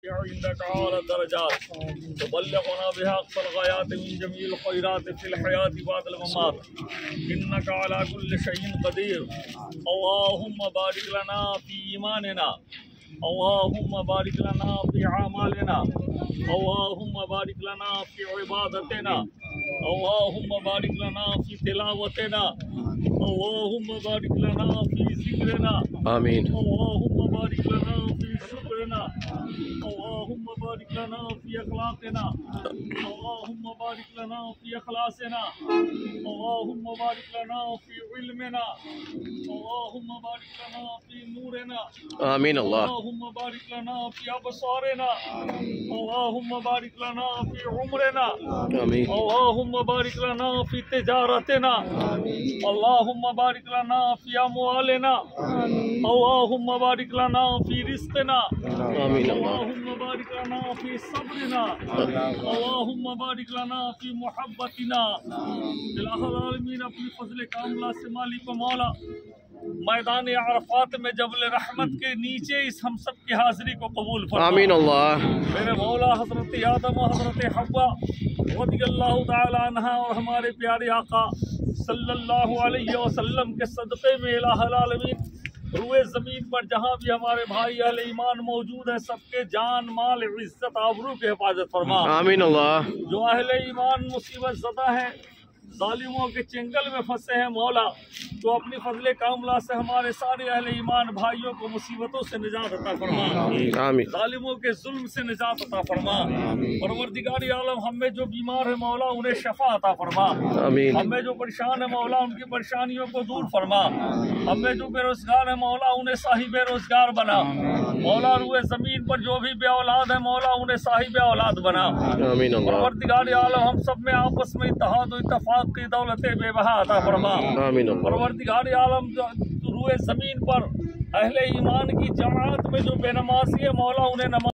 عندك أعلى الدرجات تبلغنا بها أقصى الغايات من جميع الخيرات في الحياة بعد الممات إنك على كل شيء قدير. اللهم بارك لنا في إيماننا، اللهم بارك لنا في أعمالنا، اللهم بارك لنا في عبادتنا، اللهم بارك لنا في تلاوتنا، اللهم بارك لنا في ذكرنا، آمین. اللهم بارك لنا في شكرنا، اللهم بارك لنا في أخلاقنا، اللهم بارك لنا في أخلاصنا، اللهم بارك لنا في علمنا، اللهم بارك لنا في نورنا، آمین اللہ. اللهم بارك لنا في أبصارنا، اللهم بارك لنا في عمرنا، آمین. اللهم بارك لنا في تجارتنا، اللهم بارك لنا في أموالنا، اللهم بارك لنا في رزقنا، آمین اللہ. اللهم بارك لنا في صبرنا، اللهم بارك لنا في محبتنا. الہ العالمین اپنی فضل کاملہ سے مالک و مولا میدان عرفات میں جبل رحمت کے نیچے اس ہم سب کی حاضری کو قبول فرما. آمین اللہ. میرے مولا حضرت آدم و حضرت حوا رضی اللہ تعالی عنہ اور ہمارے پیارے آقا صلی اللہ علیہ وسلم کے صدقے میں الہ العالمین روئے زمین پر جہاں بھی ہمارے بھائی اہل ایمان موجود ہیں سب کے جان مال عزت آبرو کی حفاظت فرما. آمین اللہ. جو اہل ایمان مصیبت زدہ ہیں ظالموں کے چنگل میں پھنسے ہیں مولا تو اپنی فضل کاملہ سے ہمارے سارے اہل ایمان بھائیوں کو مصیبتوں سے نجات عطا فرما، آمین. ظالموں کے ظلم سے نجات عطا فرما. پروردگار عالم ہم میں جو بیمار ہے مولا انہیں شفا عطا فرما، آمین. ہم میں جو پریشان ہے مولا ان کی پریشانیوں کو دور فرما، ہم میں جو بے روزگار ہے مولا انہیں صاحب روزگار بنا، مولا روئے زمین پر جو بھی بے اولاد ہے مولا انہیں صاحب اولاد بنا. آمین اللہ. پروردگار عالم ہم سب میں آپس میں اتحاد و اتفاق کی دولت بے بہا عطا فرما. آمین اللہ. پروردگار عالم روئے زمین پر اہل ایمان کی جماعت میں جو بے نمازی ہے مولا انہیں نماز